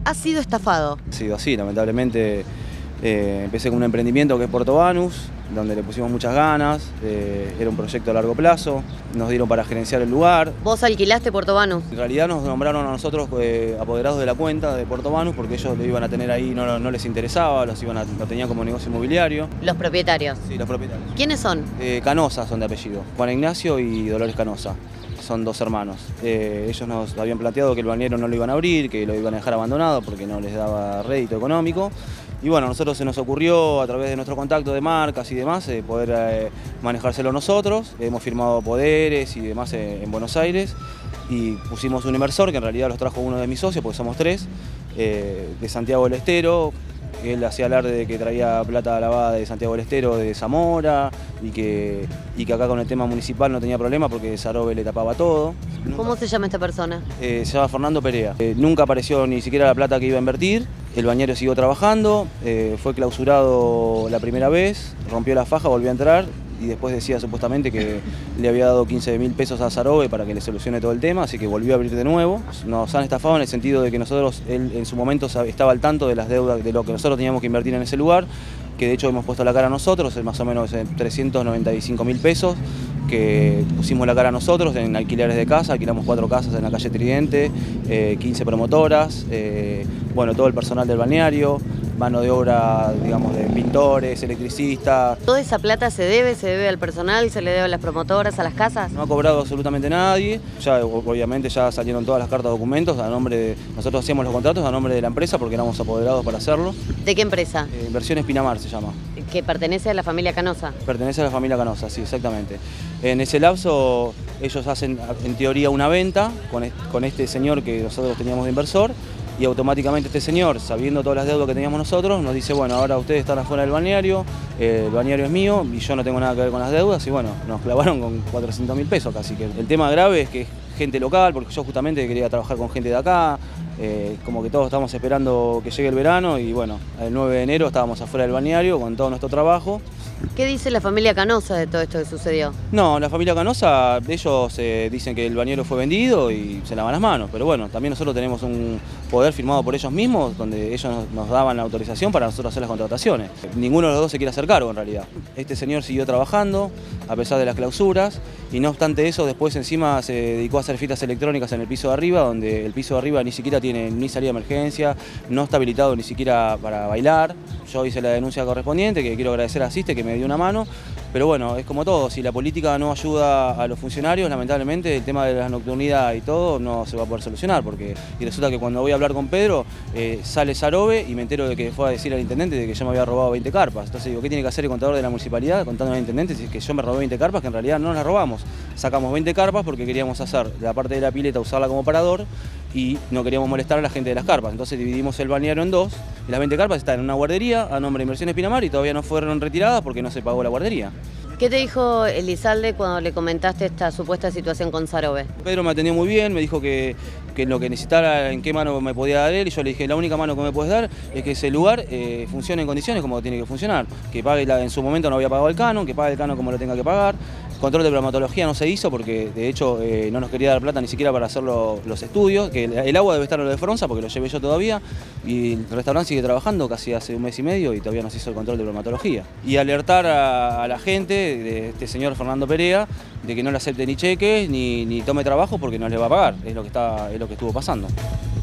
ha sido estafado. Ha sido así, lamentablemente. Empecé con un emprendimiento que es Porto Banus, donde le pusimos muchas ganas, era un proyecto a largo plazo, nos dieron para gerenciar el lugar. ¿Vos alquilaste Porto Banus? En realidad nos nombraron a nosotros apoderados de la cuenta de Porto Banus porque ellos lo iban a tener ahí, no les interesaba, lo tenían como negocio inmobiliario. Los propietarios. Sí, los propietarios. ¿Quiénes son? Canosa son de apellido, Juan Ignacio y Dolores Canosa. Son dos hermanos. Ellos nos habían planteado que el balneario no lo iban a abrir, que lo iban a dejar abandonado porque no les daba rédito económico. Y bueno, a nosotros se nos ocurrió, a través de nuestro contacto de marcas y demás, poder manejárselo nosotros. Hemos firmado poderes y demás en Buenos Aires y pusimos un inversor, que en realidad los trajo uno de mis socios, porque somos tres, de Santiago del Estero. Él hacía alarde de que traía plata lavada de Santiago del Estero, de Zamora, y que acá con el tema municipal no tenía problema porque Sarobe le tapaba todo. ¿Cómo se llama esta persona? Se llama Fernando Perea. Nunca apareció ni siquiera la plata que iba a invertir, el bañero siguió trabajando, fue clausurado la primera vez, rompió la faja, volvió a entrar y después decía supuestamente que le había dado 15.000 pesos a Sarobe para que le solucione todo el tema, así que volvió a abrir de nuevo. Nos han estafado en el sentido de que él en su momento estaba al tanto de las deudas, de lo que nosotros teníamos que invertir en ese lugar, que de hecho hemos puesto la cara nosotros, más o menos 395.000 pesos, que pusimos la cara nosotros en alquileres de casa, alquilamos 4 casas en la calle Tridente, 15 promotoras, bueno, todo el personal del balneario, mano de obra, digamos, de pintores, electricistas. ¿Toda esa plata se debe al personal, se le debe a las promotoras, a las casas? No ha cobrado absolutamente nadie, ya obviamente ya salieron todas las cartas de documentos, nosotros hacíamos los contratos a nombre de la empresa porque éramos apoderados para hacerlo. ¿De qué empresa? Inversiones Pinamar se llama. ¿Que pertenece a la familia Canosa? Pertenece a la familia Canosa, sí, exactamente. En ese lapso ellos hacen en teoría una venta con este señor que nosotros teníamos de inversor y automáticamente este señor, sabiendo todas las deudas que teníamos nosotros, nos dice, bueno, ahora ustedes están afuera del balneario, el balneario es mío y yo no tengo nada que ver con las deudas y bueno, nos clavaron con 400.000 pesos casi. Que el tema grave es que es gente local, porque yo justamente quería trabajar con gente de acá, como que todos estábamos esperando que llegue el verano y bueno, el 9 de enero estábamos afuera del balneario con todo nuestro trabajo. ¿Qué dice la familia Canosa de todo esto que sucedió? No, la familia Canosa, ellos dicen que el bañero fue vendido y se lavan las manos, pero bueno, también nosotros tenemos un poder firmado por ellos mismos, donde ellos nos daban la autorización para nosotros hacer las contrataciones. Ninguno de los dos se quiere hacer cargo en realidad. Este señor siguió trabajando a pesar de las clausuras y no obstante eso después encima se dedicó a hacer fiestas electrónicas en el piso de arriba, donde el piso de arriba ni siquiera tiene ni salida de emergencia, no está habilitado ni siquiera para bailar. Yo hice la denuncia correspondiente, que quiero agradecer a Asiste que me dio una mano, pero bueno, es como todo, si la política no ayuda a los funcionarios, lamentablemente el tema de la nocturnidad y todo no se va a poder solucionar, porque y resulta que cuando voy a hablar con Pedro, sale Sarobe y me entero de que fue a decir al intendente de que yo me había robado 20 carpas. Entonces digo, ¿qué tiene que hacer el contador de la municipalidad contando al intendente si es que yo me robé 20 carpas, que en realidad no las robamos? Sacamos 20 carpas porque queríamos hacer la parte de la pileta, usarla como parador, y no queríamos molestar a la gente de las carpas. Entonces dividimos el balneario en dos y las 20 carpas están en una guardería a nombre de Inversiones Pinamar y todavía no fueron retiradas porque no se pagó la guardería. ¿Qué te dijo Elizalde cuando le comentaste esta supuesta situación con Sarobe? Pedro me atendió muy bien, me dijo que lo que necesitara, en qué mano me podía dar él, y yo le dije, la única mano que me puedes dar es que ese lugar funcione en condiciones como tiene que funcionar, que pague en su momento no había pagado el canon, que pague el canon como lo tenga que pagar. Control de bromatología no se hizo porque de hecho no nos quería dar plata ni siquiera para hacer los estudios, que el agua debe estar en lo de Fronza porque lo llevé yo todavía y el restaurante sigue trabajando casi hace un mes y medio y todavía no se hizo el control de bromatología. Y alertar a la gente de este señor Fernando Perea de que no le acepte ni cheques ni tome trabajo porque no le va a pagar, es lo que estuvo pasando.